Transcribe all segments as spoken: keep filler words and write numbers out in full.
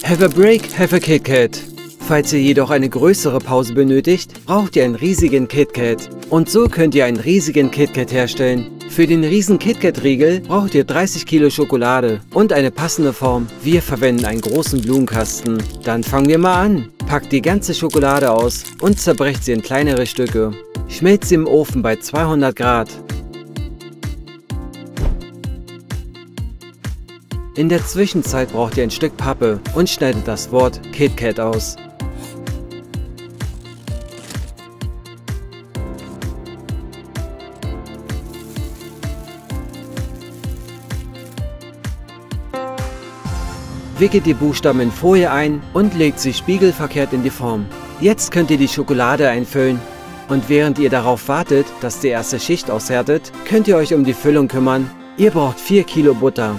Have a break, have a KitKat. Falls ihr jedoch eine größere Pause benötigt, braucht ihr einen riesigen KitKat. Und so könnt ihr einen riesigen KitKat herstellen. Für den riesen KitKat-Riegel braucht ihr dreißig Kilo Schokolade und eine passende Form. Wir verwenden einen großen Blumenkasten. Dann fangen wir mal an. Packt die ganze Schokolade aus und zerbrecht sie in kleinere Stücke. Schmelzt sie im Ofen bei zweihundert Grad. In der Zwischenzeit braucht ihr ein Stück Pappe und schneidet das Wort KitKat aus. Wickelt die Buchstaben in Folie ein und legt sie spiegelverkehrt in die Form. Jetzt könnt ihr die Schokolade einfüllen. Und während ihr darauf wartet, dass die erste Schicht aushärtet, könnt ihr euch um die Füllung kümmern. Ihr braucht vier Kilo Butter.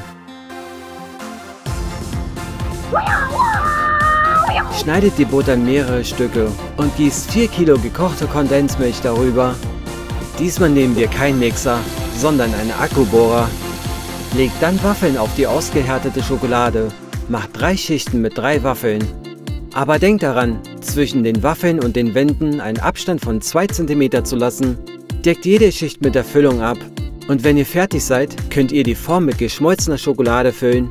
Schneidet die Butter in mehrere Stücke und gießt vier Kilo gekochte Kondensmilch darüber. Diesmal nehmen wir keinen Mixer, sondern einen Akkubohrer. Legt dann Waffeln auf die ausgehärtete Schokolade. Macht drei Schichten mit drei Waffeln. Aber denkt daran, zwischen den Waffeln und den Wänden einen Abstand von zwei Zentimeter zu lassen. Deckt jede Schicht mit der Füllung ab. Und wenn ihr fertig seid, könnt ihr die Form mit geschmolzener Schokolade füllen.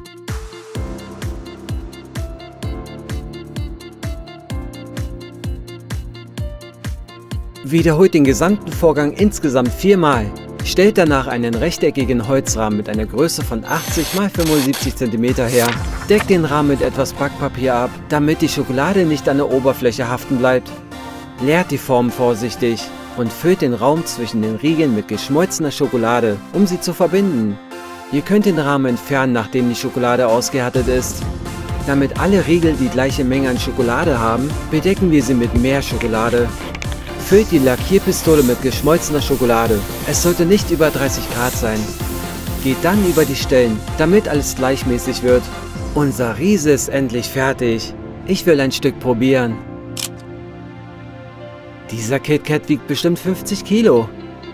Wiederholt den gesamten Vorgang insgesamt viermal. Stellt danach einen rechteckigen Holzrahmen mit einer Größe von achtzig mal fünfundsiebzig Zentimeter her. Deckt den Rahmen mit etwas Backpapier ab, damit die Schokolade nicht an der Oberfläche haften bleibt. Leert die Form vorsichtig und füllt den Raum zwischen den Riegeln mit geschmolzener Schokolade, um sie zu verbinden. Ihr könnt den Rahmen entfernen, nachdem die Schokolade ausgehärtet ist. Damit alle Riegel die gleiche Menge an Schokolade haben, bedecken wir sie mit mehr Schokolade. Füllt die Lackierpistole mit geschmolzener Schokolade. Es sollte nicht über dreißig Grad sein. Geht dann über die Stellen, damit alles gleichmäßig wird. Unser Riese ist endlich fertig. Ich will ein Stück probieren. Dieser KitKat wiegt bestimmt fünfzig Kilo.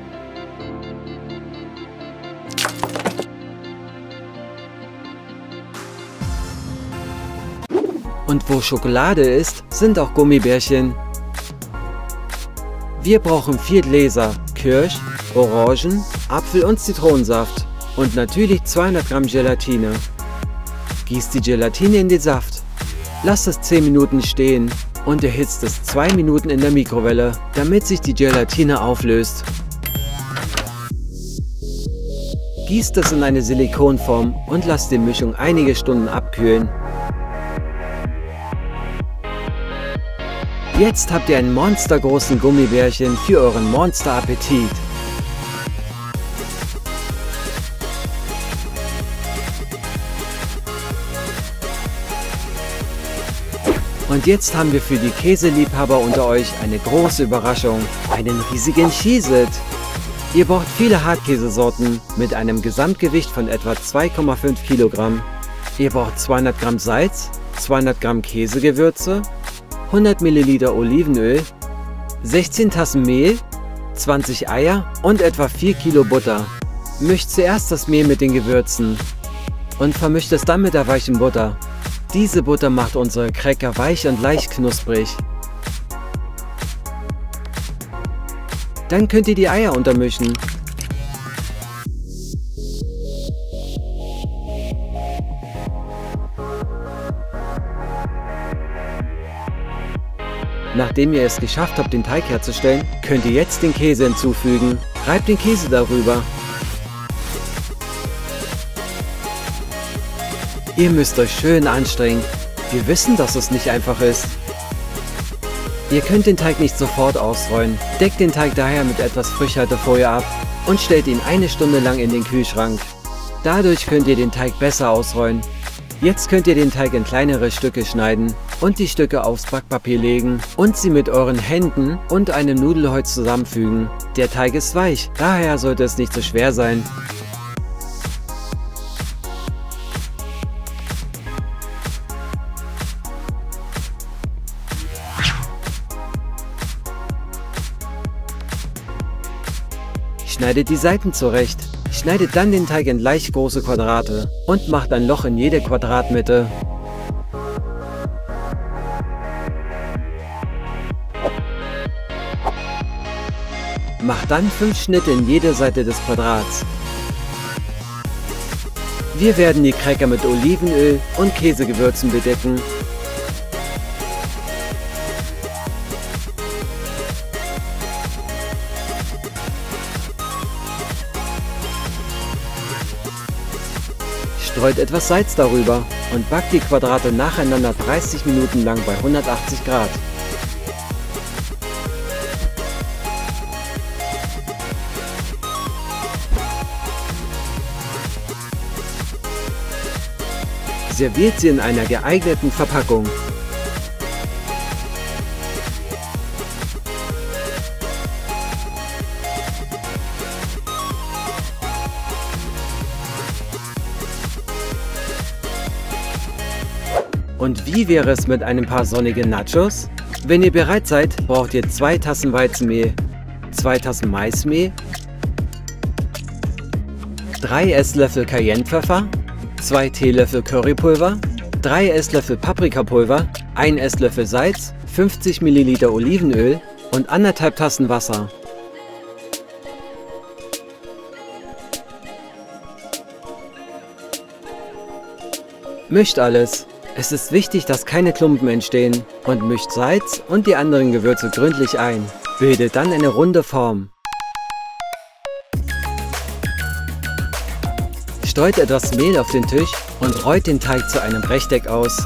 Und wo Schokolade ist, sind auch Gummibärchen. Wir brauchen vier Gläser Kirsch, Orangen, Apfel und Zitronensaft und natürlich zweihundert Gramm Gelatine. Gießt die Gelatine in den Saft. Lasst es zehn Minuten stehen und erhitzt es zwei Minuten in der Mikrowelle, damit sich die Gelatine auflöst. Gießt es in eine Silikonform und lasst die Mischung einige Stunden abkühlen. Jetzt habt ihr einen monstergroßen Gummibärchen für euren Monster-Appetit. Und jetzt haben wir für die Käseliebhaber unter euch eine große Überraschung, einen riesigen Cheez-It. Ihr braucht viele Hartkäsesorten mit einem Gesamtgewicht von etwa zwei Komma fünf Kilogramm. Ihr braucht zweihundert Gramm Salz, zweihundert Gramm Käsegewürze, hundert Milliliter Olivenöl, sechzehn Tassen Mehl, zwanzig Eier und etwa vier Kilo Butter. Mischt zuerst das Mehl mit den Gewürzen und vermischt es dann mit der weichen Butter. Diese Butter macht unsere Cracker weich und leicht knusprig. Dann könnt ihr die Eier untermischen. Nachdem ihr es geschafft habt, den Teig herzustellen, könnt ihr jetzt den Käse hinzufügen. Reibt den Käse darüber. Ihr müsst euch schön anstrengen. Wir wissen, dass es nicht einfach ist. Ihr könnt den Teig nicht sofort ausrollen. Deckt den Teig daher mit etwas Frischhaltefolie ab und stellt ihn eine Stunde lang in den Kühlschrank. Dadurch könnt ihr den Teig besser ausrollen. Jetzt könnt ihr den Teig in kleinere Stücke schneiden und die Stücke aufs Backpapier legen und sie mit euren Händen und einem Nudelholz zusammenfügen. Der Teig ist weich, daher sollte es nicht so schwer sein. Schneidet die Seiten zurecht. Schneidet dann den Teig in leicht große Quadrate und macht ein Loch in jede Quadratmitte. Macht dann fünf Schnitte in jede Seite des Quadrats. Wir werden die Cracker mit Olivenöl und Käsegewürzen bedecken. Streut etwas Salz darüber und backt die Quadrate nacheinander dreißig Minuten lang bei hundertachtzig Grad. Serviert sie in einer geeigneten Verpackung. Und wie wäre es mit einem paar sonnigen Nachos? Wenn ihr bereit seid, braucht ihr zwei Tassen Weizenmehl, zwei Tassen Maismehl, drei Esslöffel Cayennepfeffer, zwei Teelöffel Currypulver, drei Esslöffel Paprikapulver, ein Esslöffel Salz, fünfzig Milliliter Olivenöl und anderthalb Tassen Wasser. Mischt alles. Es ist wichtig, dass keine Klumpen entstehen, und mischt Salz und die anderen Gewürze gründlich ein. Bildet dann eine runde Form. Streut etwas Mehl auf den Tisch und rollt den Teig zu einem Rechteck aus.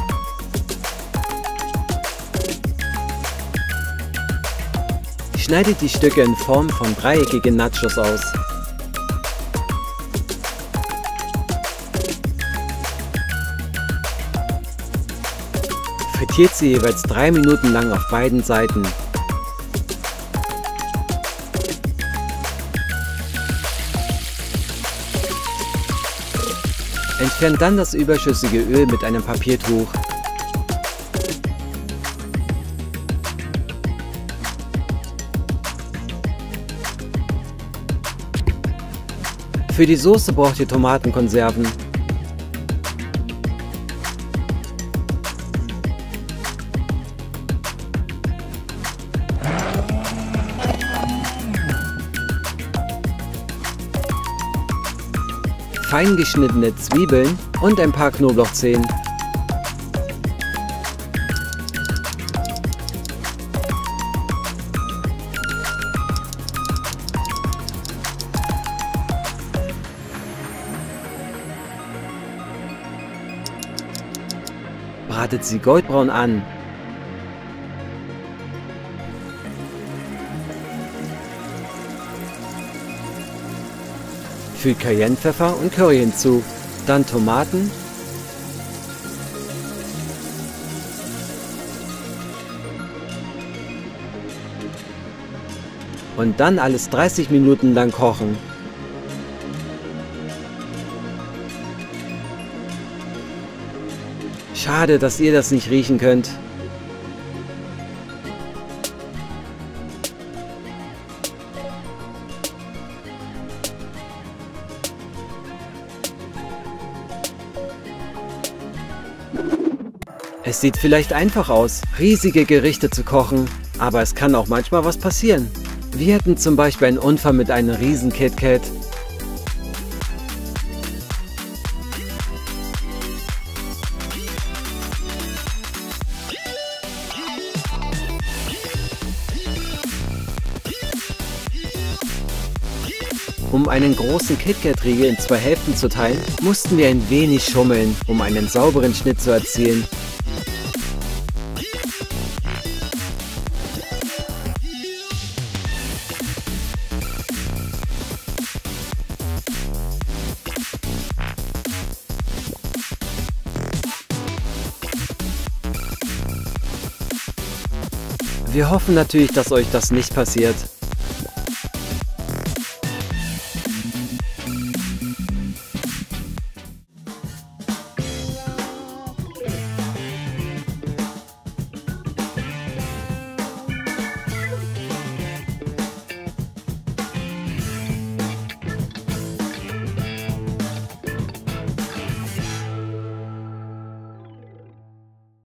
Schneidet die Stücke in Form von dreieckigen Nachos aus. Frittiert sie jeweils drei Minuten lang auf beiden Seiten. Entfernt dann das überschüssige Öl mit einem Papiertuch. Für die Soße braucht ihr Tomatenkonserven. Fein geschnittene Zwiebeln und ein paar Knoblauchzehen. Bratet sie goldbraun an. Fügt Cayennepfeffer und Curry hinzu, dann Tomaten, und dann alles dreißig Minuten lang kochen. Schade, dass ihr das nicht riechen könnt. Es sieht vielleicht einfach aus, riesige Gerichte zu kochen, aber es kann auch manchmal was passieren. Wir hatten zum Beispiel einen Unfall mit einem riesen KitKat. Um einen großen KitKat-Riegel in zwei Hälften zu teilen, mussten wir ein wenig schummeln, um einen sauberen Schnitt zu erzielen. Wir hoffen natürlich, dass euch das nicht passiert.